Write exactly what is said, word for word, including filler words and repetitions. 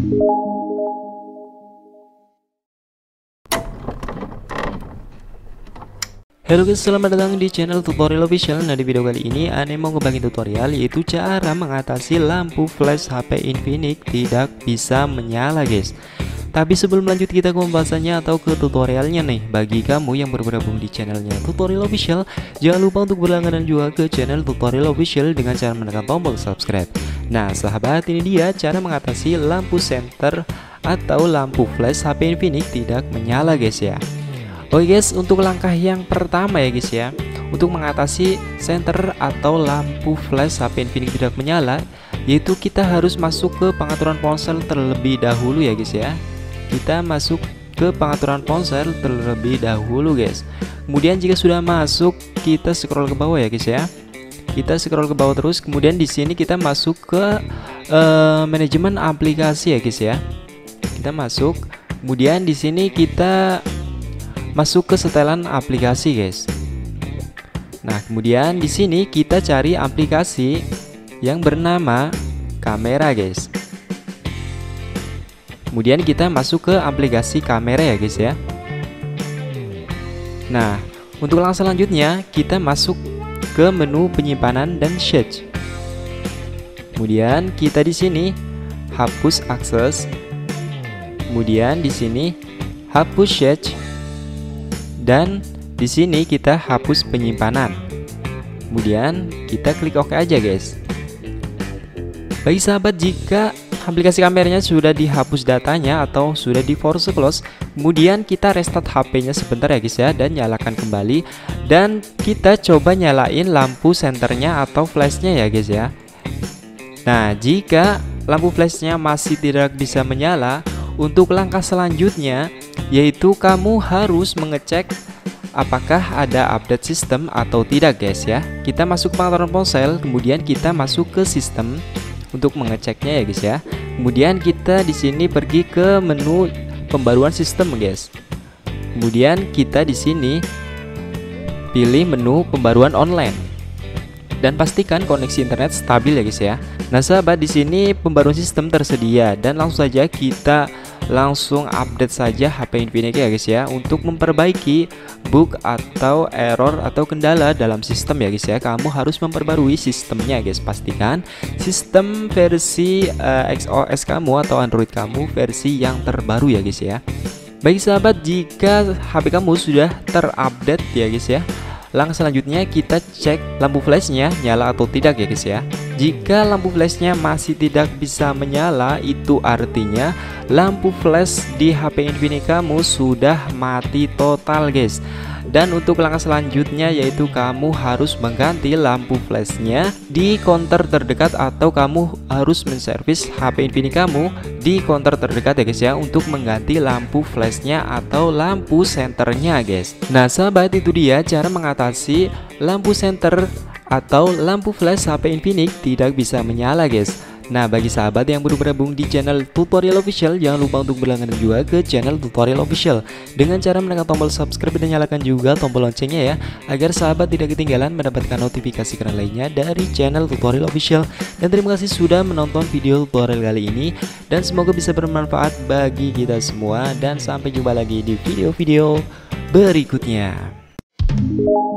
Halo guys, selamat datang di channel tutorial official. Nah, di video kali ini Ane mau ngebagi tutorial yaitu cara mengatasi lampu flash H P Infinix tidak bisa menyala guys. Tapi sebelum lanjut kita ke pembahasannya atau ke tutorialnya nih, bagi kamu yang baru bergabung di channelnya tutorial official, jangan lupa untuk berlangganan juga ke channel tutorial official dengan cara menekan tombol subscribe. Nah sahabat, ini dia cara mengatasi lampu senter atau lampu flash H P Infinix tidak menyala guys ya. Oke guys, untuk langkah yang pertama ya guys ya, untuk mengatasi senter atau lampu flash H P Infinix tidak menyala, yaitu kita harus masuk ke pengaturan ponsel terlebih dahulu ya guys ya. Kita masuk ke pengaturan ponsel terlebih dahulu guys. Kemudian jika sudah masuk, kita scroll ke bawah ya guys ya. Kita scroll ke bawah terus, kemudian di sini kita masuk ke uh, manajemen aplikasi ya guys ya. Kita masuk, kemudian di sini kita masuk ke setelan aplikasi guys. Nah, kemudian di sini kita cari aplikasi yang bernama kamera guys. Kemudian kita masuk ke aplikasi kamera ya guys ya. Nah, untuk langkah selanjutnya kita masuk ke menu penyimpanan dan search. Kemudian kita di sini hapus akses. Kemudian di sini hapus search. Dan di sini kita hapus penyimpanan. Kemudian kita klik OK aja guys. Bagi sahabat, jika aplikasi kameranya sudah dihapus datanya atau sudah di force close, kemudian kita restart H P-nya sebentar ya guys ya, dan nyalakan kembali. Dan kita coba nyalain lampu senternya atau flashnya ya guys ya. Nah, jika lampu flashnya masih tidak bisa menyala, untuk langkah selanjutnya yaitu kamu harus mengecek apakah ada update sistem atau tidak guys ya. Kita masuk ke pengaturan ponsel, kemudian kita masuk ke sistem untuk mengeceknya ya guys ya. Kemudian kita di sini pergi ke menu pembaruan sistem guys. Kemudian kita di sini pilih menu pembaruan online dan pastikan koneksi internet stabil ya guys ya. Nah sahabat, di sini pembaruan sistem tersedia dan langsung saja kita langsung update saja H P Infinix ya guys ya, untuk memperbaiki bug atau error atau kendala dalam sistem ya guys ya. Kamu harus memperbarui sistemnya guys. Pastikan sistem versi uh, X O S kamu atau Android kamu versi yang terbaru ya guys ya. Bagi sahabat, jika H P kamu sudah terupdate ya guys ya, langkah selanjutnya kita cek lampu flashnya nyala atau tidak ya guys ya. Jika lampu flashnya masih tidak bisa menyala, itu artinya lampu flash di H P Infinix kamu sudah mati total guys. Dan untuk langkah selanjutnya yaitu kamu harus mengganti lampu flashnya di counter terdekat, atau kamu harus menservis H P Infinix kamu di counter terdekat ya guys ya, untuk mengganti lampu flashnya atau lampu senternya guys. Nah sahabat, itu dia cara mengatasi lampu senter atau lampu flash H P Infinix tidak bisa menyala guys. Nah bagi sahabat yang baru bergabung di channel tutorial official, jangan lupa untuk berlangganan juga ke channel tutorial official dengan cara menekan tombol subscribe dan nyalakan juga tombol loncengnya ya, agar sahabat tidak ketinggalan mendapatkan notifikasi keren lainnya dari channel tutorial official. Dan terima kasih sudah menonton video tutorial kali ini, dan semoga bisa bermanfaat bagi kita semua, dan sampai jumpa lagi di video-video berikutnya.